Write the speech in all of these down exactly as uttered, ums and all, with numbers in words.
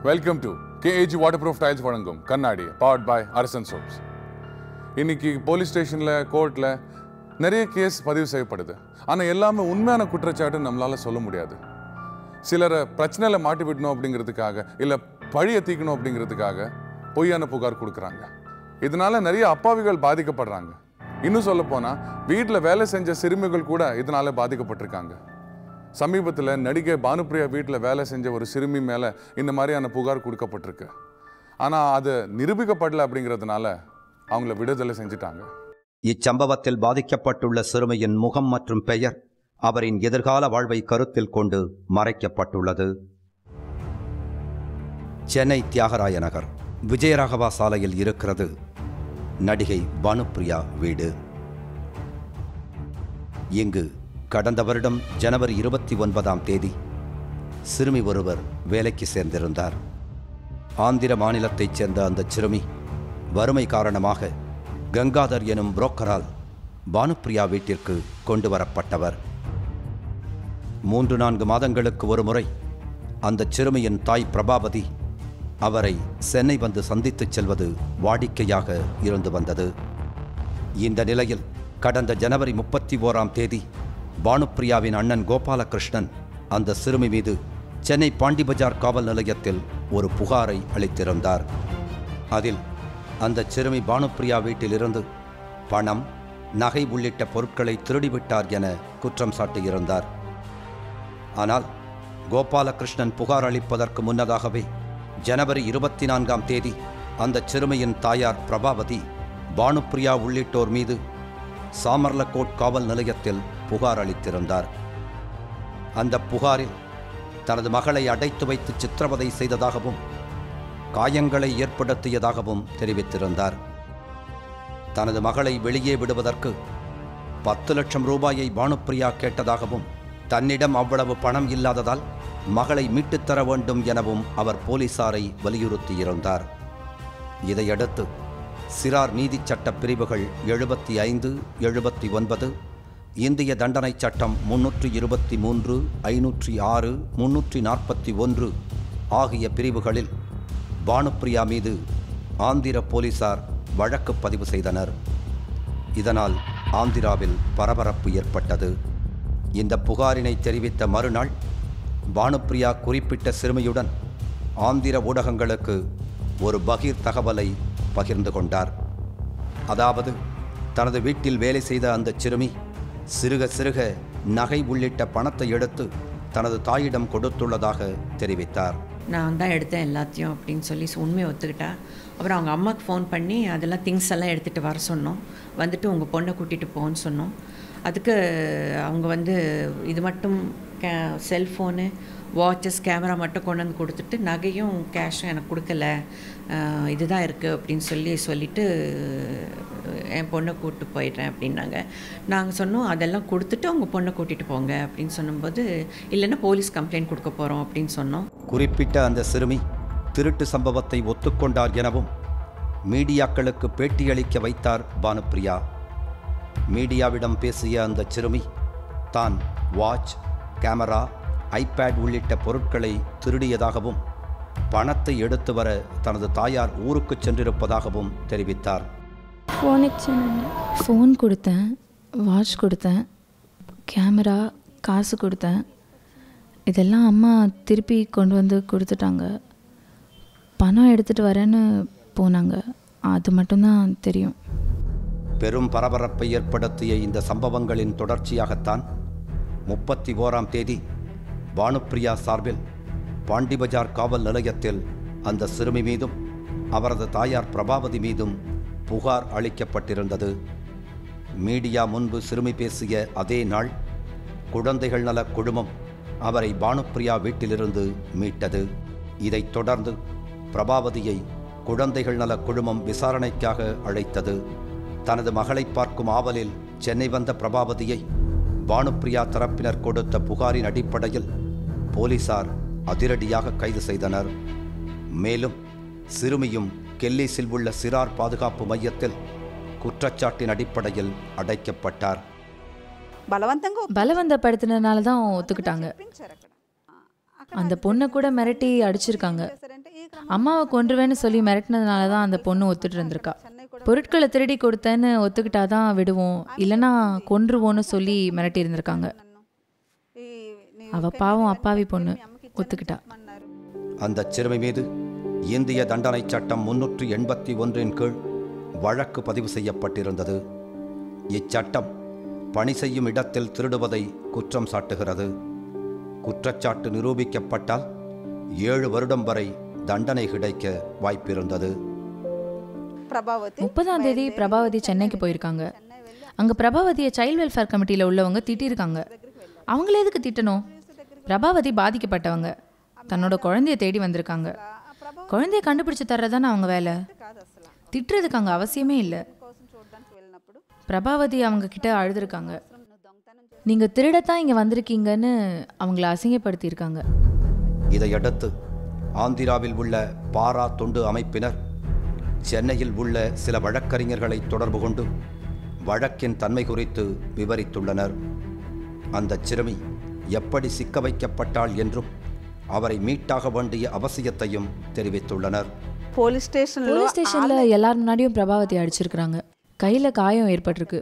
Welcome to K A G Waterproof Tiles வழங்கும் கண்ணாடி powered by Artisan Soaps. இன்னைக்கு police ஸ்டேஷன்ல கோர்ட்ல நிறைய கேஸ் பதிவு செய்யப்படுது. ஆனா எல்லாமே உண்மையான குற்றச்சாட்டு நம்மளால சொல்ல முடியாது. சிலரை பிரச்சனையில மாட்டி விடணும் அப்படிங்கிறதுக்காக இல்ல பழிய தீக்கணும் அப்படிங்கிறதுக்காக பொய்யான புகார் கொடுக்குறாங்க. இதனால நிறைய அப்பாவிகள் பாதிக்கப்படுறாங்க. இன்னும் சொல்ல போனா வீட்டில் வேலை செஞ்ச சிறுமிகள் கூட இதனால பாதிக்கப்பட்டிருக்காங்க. சமீபத்தில் நடிகை பானுப்பிரியா வீட்டில் வேலை செஞ்ச ஒரு சிறுமி மேலே இந்த மாதிரியான புகார் கொடுக்கப்பட்டிருக்கு. ஆனால் அது நிரூபிக்கப்படலை அப்படிங்கிறதுனால அவங்கள விடுதலை செஞ்சுட்டாங்க. இச்சம்பவத்தில் பாதிக்கப்பட்டுள்ள சிறுமியின் முகம் மற்றும் பெயர் அவரின் எதிர்கால வாழ்வை கருத்தில் கொண்டு மறைக்கப்பட்டுள்ளது. சென்னை தியாகராய நகர் விஜயராகவா சாலையில் இருக்கிறது நடிகை பானுப்பிரியா வீடு. இங்கு கடந்த வருடம் ஜனவரி இருபத்தி ஒன்பதாம் தேதி சிறுமி ஒருவர் வேலைக்கு சேர்ந்திருந்தார். ஆந்திர மாநிலத்தைச் சேர்ந்த அந்த சிறுமி வறுமை காரணமாக கங்காதர் எனும் புரோக்கரால் பானுப்பிரியா வீட்டிற்கு கொண்டு வரப்பட்டவர். மூன்று நான்கு மாதங்களுக்கு ஒரு முறை அந்த சிறுமியின் தாய் பிரபாவதி அவரை சென்னை வந்து சந்தித்துச் செல்வது வாடிக்கையாக இருந்து வந்தது. இந்த நிலையில் கடந்த ஜனவரி முப்பத்தி ஓராம் தேதி பானுப்பிரியாவின் அண்ணன் கோபாலகிருஷ்ணன் அந்த சிறுமி மீது சென்னை பாண்டிபஜார் காவல் நிலையத்தில் ஒரு புகாரை அளித்திருந்தார். அதில் அந்த சிறுமி பானுப்பிரியா வீட்டிலிருந்து பணம், நகை உள்ளிட்ட பொருட்களை திருடிவிட்டார் என குற்றம் சாட்டியிருந்தார். ஆனால் கோபாலகிருஷ்ணன் புகார் அளிப்பதற்கு முன்னதாகவே ஜனவரி இருபத்தி நான்காம் தேதி அந்த சிறுமியின் தாயார் பிரபாவதி பானுப்பிரியா உள்ளிட்டோர் மீது சாமர்லகோட் காவல் நிலையத்தில் புகார் அளித்திருந்தார். அந்த புகாரில் தனது மகளை அடைத்து வைத்து சித்திரவதை செய்ததாகவும் காயங்களை ஏற்படுத்தியதாகவும் தெரிவித்திருந்தார். தனது மகளை வெளியே விடுவதற்கு பத்து லட்சம் ரூபாயை பானுப்பிரியா கேட்டதாகவும் தன்னிடம் அவ்வளவு பணம் இல்லாததால் மகளை மீட்டுத்தர வேண்டும் எனவும் அவர் போலீசாரை வலியுறுத்தியிருந்தார். இதையடுத்து சிறார் நீதி சட்ட பிரிவுகள் எழுபத்தி ஐந்து எழுபத்தி ஒன்பது, இந்திய தண்டனை சட்டம் முன்னூற்றி இருபத்தி மூன்று, ஐநூற்றி ஆறு, முன்னூற்றி நாற்பத்தி ஒன்று ஆகிய பிரிவுகளில் பானுப்பிரியா மீது ஆந்திர போலீசார் வழக்கு பதிவு செய்தனர். இதனால் ஆந்திராவில் பரபரப்பு ஏற்பட்டது. இந்த புகாரினை தெரிவித்த மறுநாள் பானுப்பிரியா குறிப்பிட்ட சிறுமியுடன் ஆந்திர ஊடகங்களுக்கு ஒரு பகீர் தகவலை பகிர்ந்து கொண்டார். அதாவது தனது வீட்டில் வேலை செய்த அந்த சிறுமி சிறுக சிறுக நகை உள்ளிட்ட பணத்தை எடுத்து தனது தாயிடம் கொடுத்துள்ளதாக தெரிவித்தார். நான் தான் எடுத்தேன் எல்லாத்தையும் அப்படின்னு சொல்லி உண்மையை ஒத்துக்கிட்டா. அப்புறம் அவங்க அம்மாவுக்கு ஃபோன் பண்ணி அதெல்லாம் திங்ஸ் எல்லாம் எடுத்துகிட்டு வர சொன்னோம். வந்துட்டு உங்கள் பொண்ணை கூட்டிகிட்டு போன்னு சொன்னோம். அதுக்கு அவங்க வந்து இது மட்டும் கே செல்ஃபோனு, வாட்சஸ், கேமரா மட்டும் கொண்டு வந்து கொடுத்துட்டு நகையும் கேஷும் எனக்கு கொடுக்கல, இதுதான் இருக்குது அப்படின்னு சொல்லி சொல்லிவிட்டு என் பொண்ணை கூப்பிட்டு போயிடுறேன் அப்படின்னாங்க. நாங்கள் சொன்னோம் அதெல்லாம் கொடுத்துட்டு அவங்க பொண்ணை கூட்டிகிட்டு போங்க அப்படின்னு சொன்னும்போது இல்லைன்னா போலீஸ் கம்ப்ளைண்ட் கொடுக்க போகிறோம் அப்படின்னு சொன்னோம். குறிப்பிட்ட அந்த சிறுமி திருட்டு சம்பவத்தை ஒத்துக்கொண்டார் எனவும் மீடியாக்களுக்கு பேட்டியளிக்க வைத்தார் பானுப்பிரியா. மீடியாவிடம் பேசிய அந்த சிறுமி தான் வாட்ச், கேமரா, ஐபேட் உள்ளிட்ட பொருட்களை திருடியதாகவும் பணத்தை எடுத்து வர தனது தாயார் ஊருக்கு சென்றிருப்பதாகவும் தெரிவித்தார். ஃபோன் கொடுத்தேன், வாட்ச் கொடுத்தேன், கேமரா, காசு கொடுத்தேன். இதெல்லாம் அம்மா திருப்பி கொண்டு வந்து கொடுத்துட்டாங்க. பணம் எடுத்துகிட்டு வரேன்னு போனாங்க. அது மட்டும்தான் தெரியும். பெரும் பரபரப்பை ஏற்படுத்திய இந்த சம்பவங்களின் தொடர்ச்சியாகத்தான் முப்பத்தி ஓராம் தேதி பானுப்பிரியா சார்பில் பாண்டிபஜார் காவல் நிலையத்தில் அந்த சிறுமி மீதும் அவரது தாயார் பிரபாவதி மீதும் புகார் அளிக்கப்பட்டிருந்தது. மீடியா முன்பு சிறுமி பேசிய அதே நாள் குழந்தைகள் நல குழுமம் அவரை பானுப்பிரியா வீட்டிலிருந்து மீட்டது. இதைத் தொடர்ந்து பிரபாவதியை குழந்தைகள் நல குழுமம் விசாரணைக்காக அழைத்தது. தனது மகளை பார்க்கும் ஆவலில் சென்னை வந்த பிரபாவதியை பானுப்பிரியா தரப்பினர் கொடுத்த புகாரின் அடிப்படையில் போலீசார் அதிரடியாக கைது செய்தனர். மேலும் சிறுமியும் கெல்லிஸில் உள்ள சிறார் பாதுகாப்பு மையத்தில் குற்றச்சாட்டின் அடிப்படையில் அடைக்கப்பட்டார். பலவந்தப்படுத்தினால தான் ஒத்துக்கிட்டாங்க. அந்த பொண்ணை கூட மிரட்டி அடிச்சிருக்காங்க. அம்மாவை கொன்றுவேன்னு சொல்லி மிரட்டினதுனால தான் அந்த பொண்ணு ஒத்துட்டு இருந்திருக்கா. பொருட்களை திருடி கொடுத்தேன்னு ஒத்துக்கிட்டாதான் விடுவோம், இல்லைன்னா கொன்றுவோன்னு சொல்லி மிரட்டி இருந்திருக்காங்க. அவ பாவம் அப்பாவி பொண்ணு ஒத்துக்கிட்டா. அந்த சிறுமி மீது இந்திய தண்டனை சட்டம் முன்னூற்றி எண்பத்தி ஒன்றின் கீழ் வழக்கு பதிவு செய்யப்பட்டிருந்தது. இச்சட்டம் பணி செய்யும் இடத்தில் திருடுவதை குற்றம் சாட்டுகிறது. குற்றச்சாட்டு நிரூபிக்கப்பட்டால் ஏழு வருடம் வரை தண்டனை கிடைக்க வாய்ப்பிருந்தது. முப்பதாம் தேதி பிரபாவதி சென்னைக்கு போயிருக்காங்க. அங்கே பிரபாவதியை சைல்டு வெல்ஃபேர் கமிட்டியில் உள்ளவங்க திட்டிருக்காங்க. அவங்கள எதுக்கு திட்டணும்? பிரபாவதி பாதிக்கப்பட்டவங்க, தன்னோட குழந்தைய தேடி வந்திருக்காங்க. குழந்தைய கண்டுபிடிச்சு தர்றதானே அவங்க வேலை. திட்டுறதுக்கு அங்கே அவசியமே இல்லை. பிரபாவதி அவங்க கிட்ட அழுதுருக்காங்க. நீங்கள் திருடத்தான் இங்கே வந்திருக்கீங்கன்னு அவங்கள அசிங்கப்படுத்தியிருக்காங்க. இதையடுத்து ஆந்திராவில் உள்ள பாரா தொண்டு அமைப்பினர் சென்னையில் உள்ள சில வழக்கறிஞர்களை தொடர்பு கொண்டு வழக்கின் தன்மை குறித்து விவரித்துள்ளனர். அந்த சிறுமி எப்படி சிக்க வைக்கப்பட்டாள் என்றும் அவரை மீட்டாக வேண்டிய அவசியத்தையும் தெரிவித்துள்ளனர். போலீஸ் ஸ்டேஷன் போலீஸ் ஸ்டேஷனில் எல்லார் முன்னாடியும் பிரபாவதி அடிச்சிருக்கிறாங்க. கையில் காயம் ஏற்பட்டிருக்கு,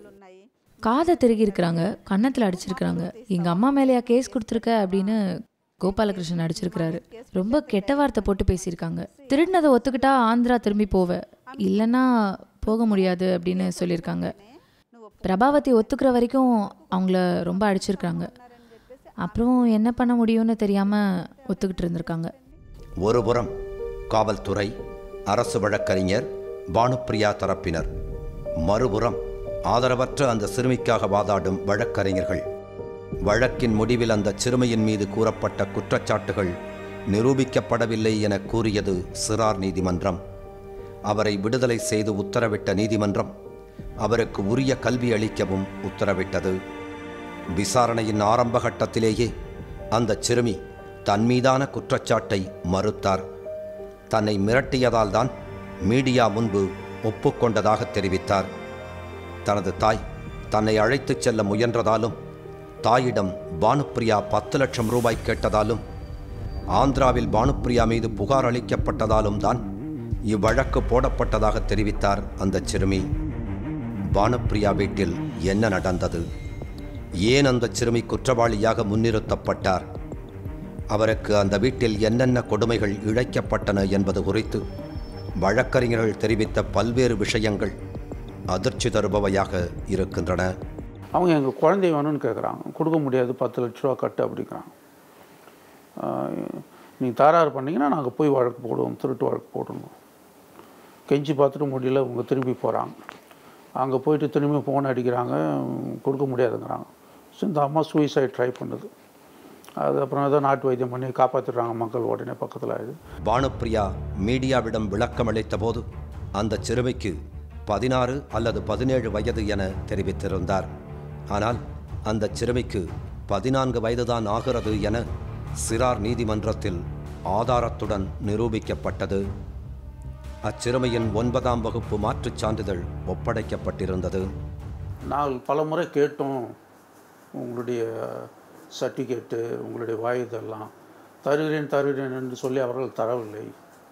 காதை திருகியிருக்கிறாங்க, கன்னத்தில் அடிச்சிருக்கிறாங்க. எங்கள் அம்மா மேலேயா கேஸ் கொடுத்துருக்க அப்படின்னு கோபாலகிருஷ்ணன் அடிச்சிருக்கிறாரு. ரொம்ப கெட்ட வார்த்தை போட்டு பேசியிருக்காங்க. திருடினதை ஒத்துக்கிட்டா ஆந்திரா திரும்பி போவ, இல்லைன்னா போக முடியாது அப்படின்னு சொல்லியிருக்காங்க. பிரபாவதி ஒத்துக்கிற வரைக்கும் அவங்கள ரொம்ப அடிச்சிருக்காங்க. அப்புறம் என்ன பண்ண முடியும்னு தெரியாமல் ஒத்துக்கிட்டு இருந்திருக்காங்க. ஒருபுறம் காவல்துறை, அரசு வழக்கறிஞர், பானுப்பிரியா தரப்பினர், மறுபுறம் ஆதரவற்ற அந்த சிறுமிக்காக வாதாடும் வழக்கறிஞர்கள். வழக்கின் முடிவில் அந்த சிறுமியின் மீது கூறப்பட்ட குற்றச்சாட்டுகள் நிரூபிக்கப்படவில்லை என கூறியது சிறார் நீதிமன்றம். அவரை விடுதலை செய்து உத்தரவிட்ட நீதிமன்றம் அவருக்கு உரிய கல்வி அளிக்கவும் உத்தரவிட்டது. விசாரணையின் ஆரம்ப கட்டத்திலேயே அந்த சிறுமி தன் மீதான குற்றச்சாட்டை மறுத்தார். தன்னை மிரட்டியதால் தான் மீடியா முன்பு ஒப்புக்கொண்டதாக தெரிவித்தார். தனது தாய் தன்னை அழைத்துச் செல்ல முயன்றதாலும், தாயிடம் பானுப்பிரியா பத்து லட்சம் ரூபாய் கேட்டதாலும், ஆந்திராவில் பானுப்பிரியா மீது புகார் அளிக்கப்பட்டதாலும் தான் இவ்வழக்கு போடப்பட்டதாக தெரிவித்தார் அந்த சிறுமி. பானுப்பிரியா வீட்டில் என்ன நடந்தது? ஏன் அந்த சிறுமி குற்றவாளியாக முன்னிறுத்தப்பட்டார்? அவருக்கு அந்த வீட்டில் என்னென்ன கொடுமைகள் இழைக்கப்பட்டன என்பது குறித்து வழக்கறிஞர்கள் தெரிவித்த பல்வேறு விஷயங்கள் அதிர்ச்சி தருபவையாக இருக்கின்றன. அவங்க எங்கள் குழந்தை வேணும்னு கேட்குறாங்க, கொடுக்க முடியாது, பத்து லட்ச ரூபா கட்டு அப்படிங்கிறாங்க. நீங்கள் தகராறு பண்ணிங்கன்னா நாங்கள் போய் வழக்கு போடுவோம், திருட்டு வழக்கு போடணும். கெஞ்சி பார்த்துட்டு முடியல, அவங்க திரும்பி போகிறாங்க. அங்கே போயிட்டு திரும்பி ஃபோன் அடிக்கிறாங்க, கொடுக்க முடியாதுங்கிறாங்க. ஸோ இந்த அம்மா சூசைட் ட்ரை பண்ணுது. அது அப்புறம் ஏதோ நாட்டு வைத்தியம் பண்ணி காப்பாற்றிடுறாங்க மக்கள் உடனே பக்கத்தில். ஆகுது. பானுப்பிரியா மீடியாவிடம் விளக்கம் அளித்த போது அந்த சிறுமிக்கு பதினாறு அல்லது பதினேழு வயது என தெரிவித்திருந்தார். ஆனால் அந்த சிறுமிக்கு பதினான்கு வயதுதான் ஆகிறது என சிறார் நீதிமன்றத்தில் ஆதாரத்துடன் நிரூபிக்கப்பட்டது. அச்சிறுமியின் ஒன்பதாம் வகுப்பு மாற்றுச் சான்றிதழ் ஒப்படைக்கப்பட்டிருந்தது. நாங்கள் பல முறை கேட்டோம், உங்களுடைய சர்டிஃபிகேட்டு, உங்களுடைய வாயுதெல்லாம் தருகிறேன் தருகிறேன் என்று சொல்லி அவர்கள் தரவில்லை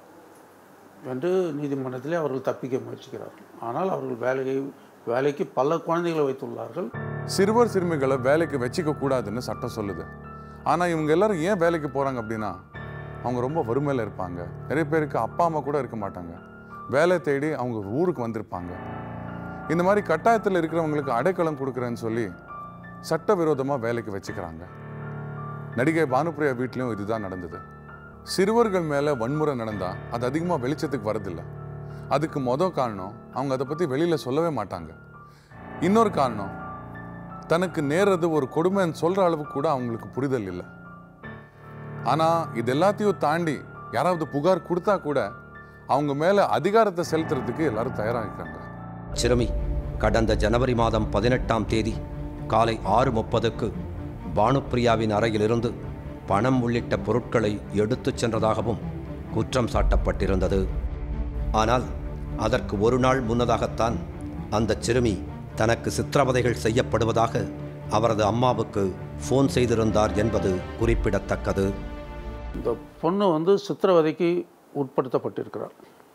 என்று நீதிமன்றத்திலே அவர்கள் தப்பிக்க முயற்சிக்கிறார்கள். ஆனால் அவர்கள் வேலையை வேலைக்கு பல குழந்தைகளை வைத்துள்ளார்கள். சிறுவர் சிறுமிகளை வேலைக்கு வச்சிக்க கூடாதுன்னு சட்டம் சொல்லுது. ஆனால் இவங்க எல்லாரும் ஏன் வேலைக்கு போகிறாங்க அப்படின்னா, அவங்க ரொம்ப வறுமையில் இருப்பாங்க. நிறைய பேருக்கு அப்பா அம்மா கூட இருக்க மாட்டாங்க. வேலை தேடி அவங்க ஊருக்கு வந்திருப்பாங்க. இந்த மாதிரி கட்டாயத்தில் இருக்கிறவங்களுக்கு அடைக்கலம் கொடுக்குறேன்னு சொல்லி சட்டவிரோதமாக வேலைக்கு வச்சுக்கிறாங்க. நடிகை பானுப்பிரியா வீட்லேயும் இதுதான் நடந்தது. சிறுவர்கள் மேலே வன்முறை நடந்தால் அது அதிகமாக வெளிச்சத்துக்கு வரதில்லை. அதுக்கு மொதல் காரணம், அவங்க அதை பற்றி வெளியில் சொல்லவே மாட்டாங்க. இன்னொரு காரணம், தனக்கு நேர்றது ஒரு கொடுமைன்னு சொல்கிற அளவுக்கு கூட அவங்களுக்கு புரிதல் இல்லை. ஆனால் இது எல்லாத்தையும் தாண்டி யாராவது புகார் கொடுத்தா கூட அவங்க மேலே அதிகாரத்தை செலுத்துறதுக்கு எல்லாரும் தயாராகிக்கிறாங்க. சிறுமி கடந்த ஜனவரி மாதம் பதினெட்டாம் தேதி காலை ஆறு முப்பதுக்கு பானுப்பிரியாவின் அறையிலிருந்து பணம் உள்ளிட்ட பொருட்களை எடுத்துச் சென்றதாகவும் குற்றம் சாட்டப்பட்டிருந்தது. ஆனால் அதற்கு ஒரு நாள் முன்னதாகத்தான் அந்த சிறுமி தனக்கு சித்திரவதைகள் செய்யப்படுவதாக அவரது அம்மாவுக்கு ஃபோன் செய்திருந்தார் என்பது குறிப்பிடத்தக்கது. இந்த பொண்ணு வந்து சித்திரவதைக்கு உட்படுத்தப்பட்டிருக்கிறார்.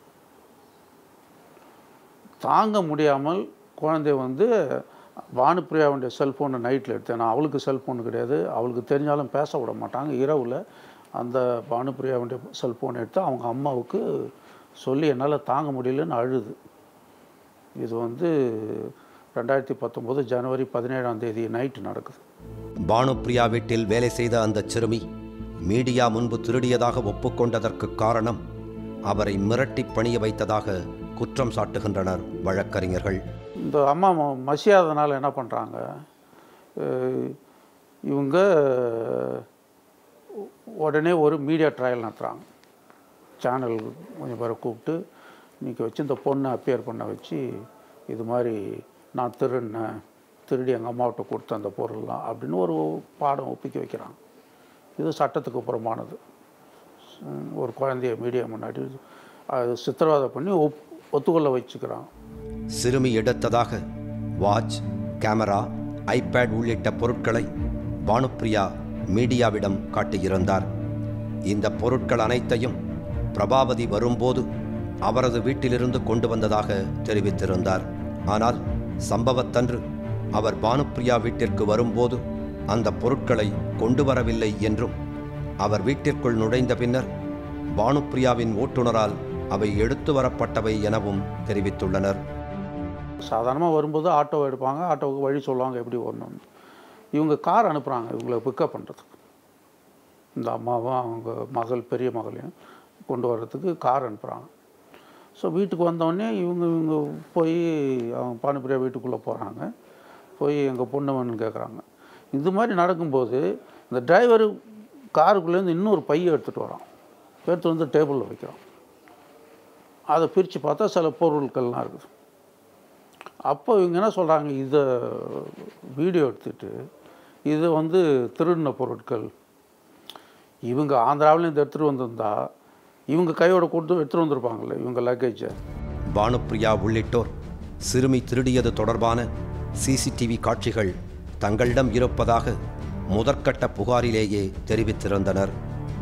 தாங்க முடியாமல் குழந்தை வந்து பானுப்பிரியாவுடைய செல்ஃபோனை நைட்டில் எடுத்தேன். நான் அவளுக்கு செல்ஃபோன் கிடையாது, அவளுக்கு தெரிஞ்சாலும் பேச விட மாட்டாங்க. இரவில் அந்த பானுப்பிரியாவுடைய செல்ஃபோனை எடுத்து அவங்க அம்மாவுக்கு சொல்லி என்னால் தாங்க முடியலன்னு அழுது. இது வந்து ரெண்டாயிரத்தி பத்தொம்போது ஜனவரி பதினேழாம் தேதி நைட்டு நடக்குது. பானுப்பிரியா வீட்டில் வேலை செய்த அந்த சிறுமி மீடியா முன்பு திருடியதாக ஒப்புக்கொண்டதற்கு காரணம் அவரை மிரட்டி பணிய வைத்ததாக குற்றம் சாட்டுகின்றனர் வழக்கறிஞர்கள். இந்த அம்மா மசியாதனால என்ன பண்ணுறாங்க, இவங்க உடனே ஒரு மீடியா ட்ரையல் நடத்துகிறாங்க. சேனல் கொஞ்சம் பேரை கூப்பிட்டு இன்றைக்கி வச்சு இந்த பொண்ணை அப்பியர் பண்ண வச்சு இது மாதிரி நான் திருடினேன், திருடி எங்கள் அம்மாவிட்ட கொடுத்த அந்த பொருள்லாம் அப்படின்னு ஒரு பாடம் ஒப்பிக்க வைக்கிறாங்க. இது சட்டத்துக்கு புறமானது. ஒரு குழந்தைய மீடியா முன்னாடி அது சித்திரவதை பண்ணி ஒப் ஒத்துக்கொள்ள வச்சுக்கிறாங்க. சிறுமி எடுத்ததாக வாட்ச், கேமரா, ஐபேட் உள்ளிட்ட பொருட்களை பானுப்பிரியா மீடியாவிடம் காட்டியிருந்தார். இந்த பொருட்கள் அனைத்தையும் பிரபாவதி வரும்போது அவரது வீட்டிலிருந்து கொண்டு வந்ததாக தெரிவித்திருந்தார். ஆனால் சம்பவத்தன்று அவர் பானுப்பிரியா வீட்டிற்கு வரும்போது அந்த பொருட்களை கொண்டு வரவில்லை என்றும் அவர் வீட்டிற்குள் நுழைந்த பின்னர் பானுப்பிரியாவின் ஓட்டுநரால் அவை எடுத்து வரப்பட்டவை எனவும் தெரிவித்துள்ளனர். சாதாரணமாக வரும்போது ஆட்டோ எடுப்பாங்க, ஆட்டோவுக்கு வழி சொல்லுவாங்க எப்படி வரணும்னு. இவங்க கார் அனுப்புகிறாங்க இவங்களை பிக்கப் பண்ணுறதுக்கு. இந்த அம்மாவும் அவங்க மகள் பெரிய மகளையும் கொண்டு வர்றதுக்கு கார் அனுப்புகிறாங்க. ஸோ வீட்டுக்கு வந்தோடனே இவங்க இவங்க போய் அவங்க பானுப்பிரியா வீட்டுக்குள்ளே போகிறாங்க. போய் எங்கள் பொண்ணு வேணும்னு கேட்குறாங்க. இது மாதிரி நடக்கும்போது இந்த டிரைவர் காருக்குள்ளேருந்து இன்னொரு பையை எடுத்துகிட்டு வரான். எடுத்து வந்து டேபிளில் வைக்கிறான். அதை பிரித்து பார்த்தா சில பொருட்கள்லாம் இருக்குது. அப்போ இவங்க என்ன சொல்கிறாங்க, இதை வீடியோ எடுத்துகிட்டு இது வந்து திருடின பொருட்கள், இவங்க ஆந்திராவிலேருந்து எடுத்துகிட்டு வந்திருந்தா இவங்க கையோட கொடுத்து எடுத்துகிட்டு வந்திருப்பாங்கள்ல இவங்க லக்கேஜை. பானுப்பிரியா உள்ளிட்டோர் சிறுமி திருடியது தொடர்பான சிசிடிவி காட்சிகள் தங்களிடம் இருப்பதாக முதற்கட்ட புகாரிலேயே தெரிவித்திருந்தனர்.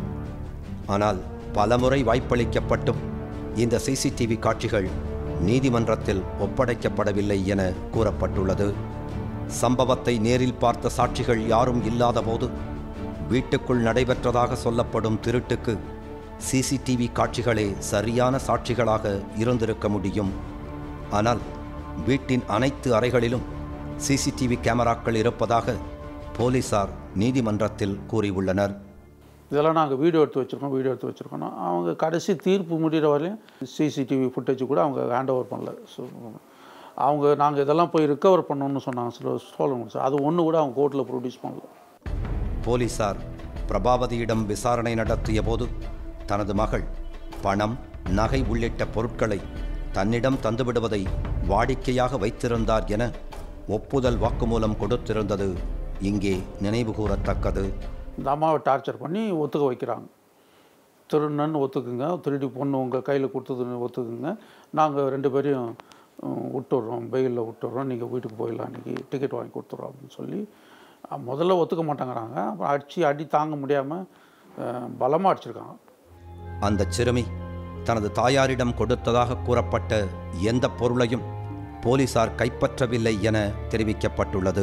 ஆனால் பலமுறை வாய்ப்பளிக்கப்பட்டும் இந்த சிசிடிவி காட்சிகள் நீதிமன்றத்தில் ஒப்படைக்கப்படவில்லை என கூறப்பட்டுள்ளது. சம்பவத்தை நேரில் பார்த்த சாட்சிகள் யாரும் இல்லாதபோது வீட்டுக்குள் நடைபெற்றதாக சொல்லப்படும் திருட்டுக்கு சிசிடிவி காட்சிகளே சரியான சாட்சிகளாக இருந்திருக்க முடியும். ஆனால் வீட்டின் அனைத்து அறைகளிலும் சிசிடிவி கேமராக்கள் இருப்பதாக போலீசார் நீதிமன்றத்தில் கூறியுள்ளனர். இதெல்லாம் நாங்கள் வீடியோ எடுத்து வச்சுருக்கோம் வீடியோ எடுத்து வச்சுருக்கோம் அவங்க கடைசி தீர்ப்பு முடிகிற வரையும் சிசிடிவி ஃபுட்டேஜ் கூட அவங்க ஹேண்ட் ஓவர் பண்ணல. ஸோ அவங்க நாங்கள் இதெல்லாம் போய் ரிக்கவர் பண்ணணும்னு சொன்னாங்க. சில சொல்ல முடிச்சு அது ஒன்று கூட அவங்க கோர்ட்டில் ப்ரொடியூஸ் பண்ணல. போலீசார் பிரபாவதியிடம் விசாரணை நடத்திய போது தனது மகள் பணம், நகை உள்ளிட்ட பொருட்களை தன்னிடம் தந்துவிடுவதை வாடிக்கையாக வைத்திருந்தார் என ஒப்புதல் வாக்குமூலம் கொடுத்திருந்தது இங்கே நினைவுகூரத்தக்கது. இந்த அம்மாவை டார்ச்சர் பண்ணி ஒத்துக்க வைக்கிறாங்க. திருநன்னு ஒத்துக்குங்க, திருடி பொண்ணு உங்கள் கையில் கொடுத்ததுன்னு ஒத்துக்குங்க, நாங்கள் ரெண்டு பேரையும் விட்டுடுறோம், பெயிலில் விட்டுடுறோம், நீங்கள் வீட்டுக்கு போயிடலாம், அன்றைக்கி டிக்கெட் வாங்கி கொடுத்துட்றோம் அப்படின்னு சொல்லி முதல்ல ஒத்துக்க மாட்டேங்கிறாங்க. அப்புறம் அடித்து அடி தாங்க முடியாமல் பலமாக அடிச்சிருக்காங்க. அந்த சிறுமி தனது தாயாரிடம் கொடுத்ததாக கூறப்பட்ட எந்த பொருளையும் போலீசார் கைப்பற்றவில்லை என தெரிவிக்கப்பட்டுள்ளது.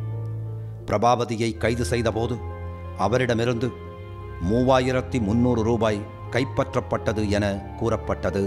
பிரபாவதியை கைது செய்தபோது அவரிடமிருந்து மூவாயிரத்தி முன்னூறு ரூபாய் கைப்பற்றப்பட்டது என கூறப்பட்டது.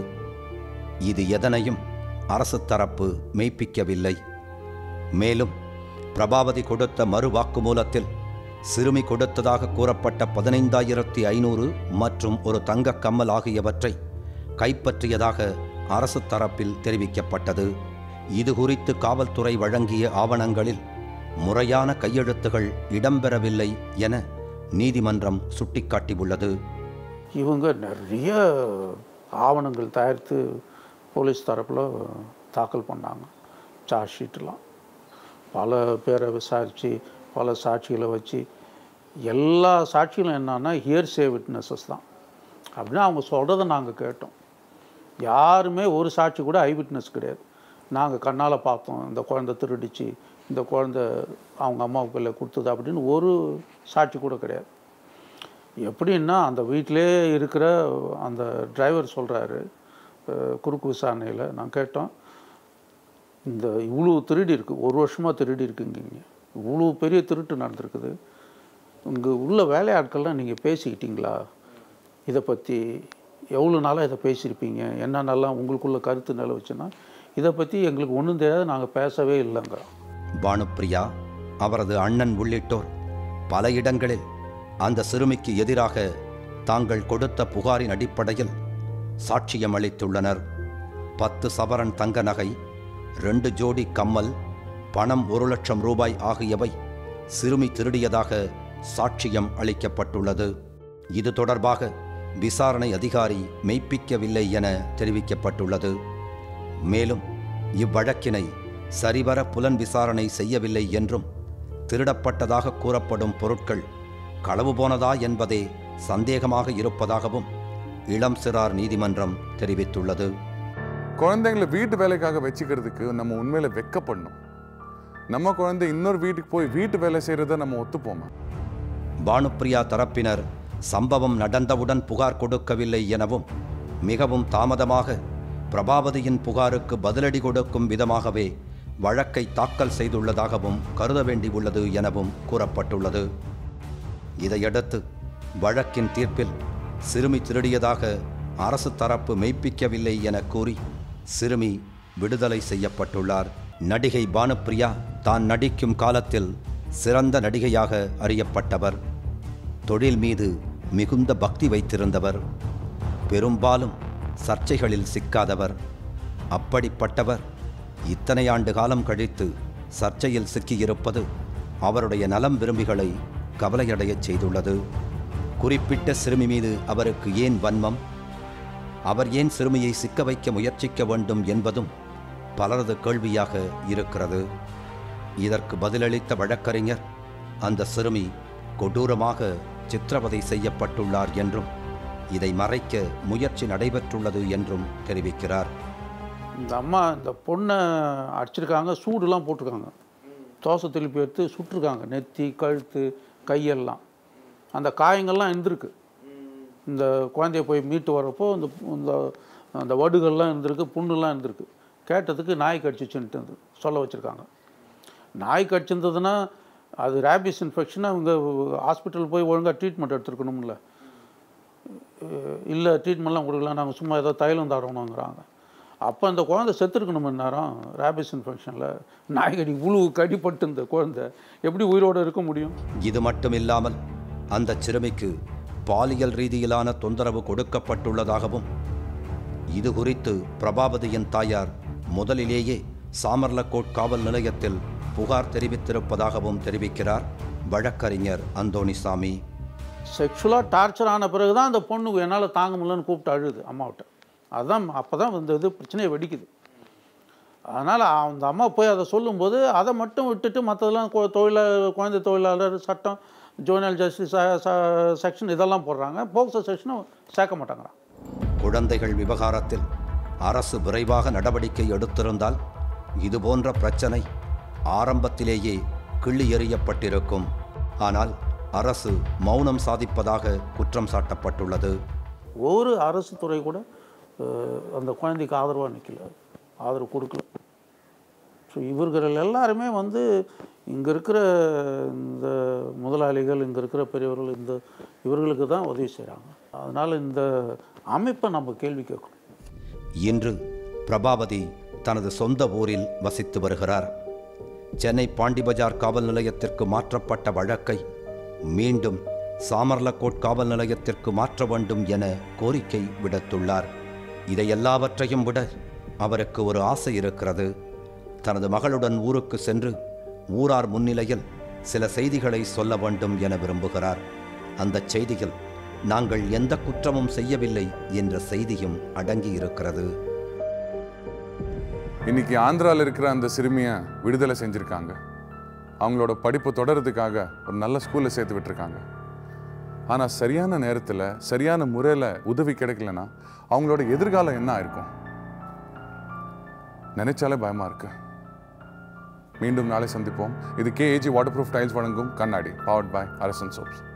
இது எதனையும் அரசு தரப்பு மெய்ப்பிக்கவில்லை. மேலும் பிரபாவதி கொடுத்த மறு வாக்குமூலத்தில் சிறுமி கொடுத்ததாக கூறப்பட்ட பதினைந்தாயிரத்தி ஐநூறு மற்றும் ஒரு தங்க கம்மல் ஆகியவற்றை கைப்பற்றியதாக அரசு தரப்பில் தெரிவிக்கப்பட்டது. இது குறித்து காவல்துறை வழங்கிய ஆவணங்களில் முறையான கையெழுத்துகள் இடம்பெறவில்லை என நீதிமன்றம் சுட்டிக்காட்டியுள்ளது. இவங்க நிறைய ஆவணங்கள் தயாரித்து போலீஸ் தரப்பில் தாக்கல் பண்ணாங்க. சார்ஜ் ஷீட்டெலாம் பல பேரை விசாரித்து பல சாட்சிகளை வச்சு எல்லா சாட்சிகளும் என்னன்னா ஹியர்சே விட்னஸஸ் தான் அப்படின்னு அவங்க சொல்கிறத நாங்கள் கேட்டோம். யாருமே ஒரு சாட்சி கூட ஐ விட்னஸ் கிடையாது. நாங்கள் கண்ணால் பார்த்தோம், இந்த குழந்தை திருடிச்சு, இந்த குழந்தை அவங்க அம்மாவுக்குள்ள கொடுத்தது அப்படின்னு ஒரு சாட்சி கூட கிடையாது. எப்படின்னா அந்த வீட்டிலே இருக்கிற அந்த டிரைவர் சொல்கிறாரு, குறுக்கு விசாரணையில் நான் கேட்டோம், இந்த இவ்வளோ திருடி இருக்குது, ஒரு வருஷமாக திருடி இருக்குங்க, இவ்வளோ பெரிய திருட்டு நடந்திருக்குது, இங்கே உள்ள வேலையாட்கள்லாம் நீங்கள் பேசிக்கிட்டீங்களா, இதை பற்றி எவ்வளோ நாளாக இதை பேசியிருப்பீங்க, என்னென்னலாம் உங்களுக்குள்ள கருத்து நிலை வச்சுன்னா, இதை பற்றி எங்களுக்கு ஒன்றும் தெரியாது, நாங்கள் பேசவே இல்லைங்க. பானுப்பிரியா, அவரது அண்ணன் உள்ளிட்டோர் பல இடங்களில் அந்த சிறுமிக்கு எதிராக தாங்கள் கொடுத்த புகாரின் அடிப்படையில் சாட்சியம் அளித்துள்ளனர். பத்து சவரன் தங்க நகை, ரெண்டு ஜோடி கம்மல், பணம் ஒரு லட்சம் ரூபாய் ஆகியவை சிறுமி திருடியதாக சாட்சியம் அளிக்கப்பட்டுள்ளது. இது தொடர்பாக விசாரணை அதிகாரி மெய்ப்பிக்கவில்லை என தெரிவிக்கப்பட்டுள்ளது. மேலும் இவ்வழக்கினை சரிவர புலன் விசாரணை செய்யவில்லை என்றும், திருடப்பட்டதாக கூறப்படும் பொருட்கள் களவு போனதா என்பதே சந்தேகமாக இருப்பதாகவும் இளம் சிறார் நீதிமன்றம் தெரிவித்துள்ளது. குழந்தைங்களை வீட்டு வேலைக்காக வச்சுக்கிறதுக்கு நம்ம உண்மையில வெக்கப்படணும். நம்ம குழந்தை இன்னொரு வீட்டுக்கு போய் வீட்டு வேலை செய்கிறத நம்ம ஒத்துப்போமா? பானுப்பிரியா தரப்பினர் சம்பவம் நடந்தவுடன் புகார் கொடுக்கவில்லை எனவும், மிகவும் தாமதமாக பிரபாவதியின் புகாருக்கு பதிலடி கொடுக்கும் விதமாகவே வழக்கை தாக்கல் செய்துள்ளதாகவும் கருத வேண்டியுள்ளது எனவும் கூறப்பட்டுள்ளது. இதையடுத்து வழக்கின் தீர்ப்பில் சிறுமி திருடியதாக அரசு தரப்பு மெய்ப்பிக்கவில்லை என கூறி சிறுமி விடுதலை செய்யப்பட்டுள்ளார். நடிகை பானுப்பிரியா தான் நடிக்கும் காலத்தில் சிறந்த நடிகையாக அறியப்பட்டவர். தொழில் மீது மிகுந்த பக்தி வைத்திருந்தவர். பெரும்பாலும் சர்ச்சைகளில் சிக்காதவர். அப்படிப்பட்டவர் இத்தனை ஆண்டு காலம் கழித்து சர்ச்சையில் சிக்கியிருப்பது அவருடைய நலம் விரும்பிகளை கவலையடையச் செய்துள்ளது. குறிப்பிட்ட சிறுமி மீது அவருக்கு ஏன் வன்மம், அவர் ஏன் சிறுமியை சிக்க வைக்க முயற்சிக்க வேண்டும் என்பதும் பலரது கேள்வியாக இருக்கிறது. இதற்கு பதிலளித்த வழக்கறிஞர், அந்த சிறுமி கொடூரமாக சித்திரவதை செய்யப்பட்டுள்ளார் என்றும், இதை மறைக்க முயற்சி நடைபெற்றுள்ளது என்றும் தெரிவிக்கிறார். இந்த அம்மா இந்த பொண்ணை அடிச்சிருக்காங்க, சூடுலாம் போட்டிருக்காங்க, தோசை திருப்பி எடுத்து சுட்டிருக்காங்க, நெத்தி கழுத்து கையெல்லாம். அந்த காயங்கள்லாம் இருந்திருக்கு. இந்த குழந்தைய போய் மீட்டு வரப்போ இந்த இந்த அந்த வடுகள்லாம் இருந்திருக்கு, புண்ணுலாம் இருந்திருக்கு. கேட்டதுக்கு நாய் கடிச்சிச்சுன்ட்டு சொல்ல வச்சுருக்காங்க. நாய் கடிச்சிருந்ததுன்னா அது ரேபிஸ் இன்ஃபெக்ஷனாக அவங்க ஹாஸ்பிட்டல் போய் ஒழுங்காக ட்ரீட்மெண்ட் எடுத்துருக்கணும்ல. இல்லை ட்ரீட்மெண்ட்லாம் கொடுக்கலாம், நாங்கள் சும்மா ஏதோ தைலம் தரணுங்கிறாங்க. அப்போ அந்த குழந்தை செத்துருக்கணும் நேரம் ரேபிஸ் இன்ஃபெக்ஷனில். நாய்கடி உழு கடிப்பட்டு இந்த குழந்தை எப்படி உயிரோடு இருக்க முடியும்? இது மட்டும் இல்லாமல் அந்த சிறுமிக்கு பாலியல் ரீதியிலான தொந்தரவு கொடுக்கப்பட்டுள்ளதாகவும், இது குறித்து பிரபாவதியின் தாயார் முதலிலேயே சாமர்லக்கோட் காவல் நிலையத்தில் புகார் தெரிவித்திருப்பதாகவும் தெரிவிக்கிறார் வழக்கறிஞர் அந்தோணிசாமி. செக்ஷுவலாக டார்ச்சர் ஆன பிறகு தான் அந்த பொண்ணு என்னால் தாங்க முடியலன்னு கூப்பிட்டு அழுது அம்மாவிட்ட. அதுதான் அப்போ தான் இந்த இது பிரச்சனையை வெடிக்குது. அதனால் அந்த அம்மா போய் அதை சொல்லும்போது அதை மட்டும் விட்டுட்டு மற்றதெல்லாம் தொழிலா குழந்தை தொழிலாளர் சட்டம், ஜுவனல் ஜஸ்டிஸ் செக்ஷன் இதெல்லாம் போடுறாங்க, போக்சோ செக்ஷனும் சேர்க்க மாட்டாங்கிறான். குழந்தைகள் விவகாரத்தில் அரசு விரைவாக நடவடிக்கை எடுத்திருந்தால் இதுபோன்ற பிரச்சனை ஆரம்பத்திலேயே கிள்ளி எறியப்பட்டிருக்கும். ஆனால் அரசு மௌனம் சாதிப்பதாக குற்றம் சாட்டப்பட்டுள்ளது. ஒரு அரசு துறை கூட அந்த குழந்தைக்கு ஆதரவாக நிற்கல, ஆதரவு கொடுக்கல. ஸோ இவர்கள் எல்லாருமே வந்து இங்கே இருக்கிற இந்த முதலாளிகள், இங்கே இருக்கிற பெரியவர்கள், இந்த இவர்களுக்கு தான் உதவி செய்கிறாங்க. அதனால் இந்த அமைப்பை நம்ம கேள்வி கேட்கணும். இன்று பிரபாவதி தனது சொந்த ஊரில் வசித்து வருகிறார். சென்னை பாண்டிபஜார் காவல் நிலையத்திற்கு மாற்றப்பட்ட வழக்கை மீண்டும் சாமர்லக்கோட் காவல் நிலையத்திற்கு மாற்ற வேண்டும் என கோரிக்கை விடுத்துள்ளார். இதை எல்லாவற்றையும் விட அவருக்கு ஒரு ஆசை இருக்கிறது. தனது மகளுடன் ஊருக்கு சென்று ஊரார் முன்னிலையில் சில செய்திகளை சொல்ல வேண்டும் என விரும்புகிறார். அந்த செய்திகள் நாங்கள் எந்த குற்றமும் செய்யவில்லை என்ற செய்தியும் அடங்கி இருக்கிறது. இன்னைக்கு ஆந்திராவில் இருக்கிற அந்த சிறுமியை விடுதலை செஞ்சுருக்காங்க. அவங்களோட படிப்பு தொடர்றதுக்காக ஒரு நல்ல ஸ்கூலில் சேர்த்து விட்டுருக்காங்க. ஆனால் சரியான நேரத்தில் சரியான முறையில் உதவி கிடைக்கலன்னா அவங்களோட எதிர்காலம் என்ன ஆயிருக்கும் நினைச்சாலே பயமாக இருக்கு. மீண்டும் நாளை சந்திப்போம். இது கேஏஜி வாட்டர் ப்ரூஃப் டைல்ஸ் வழங்கும் கண்ணாடி, பவர்ட் பை அரசன் சோப்ஸ்.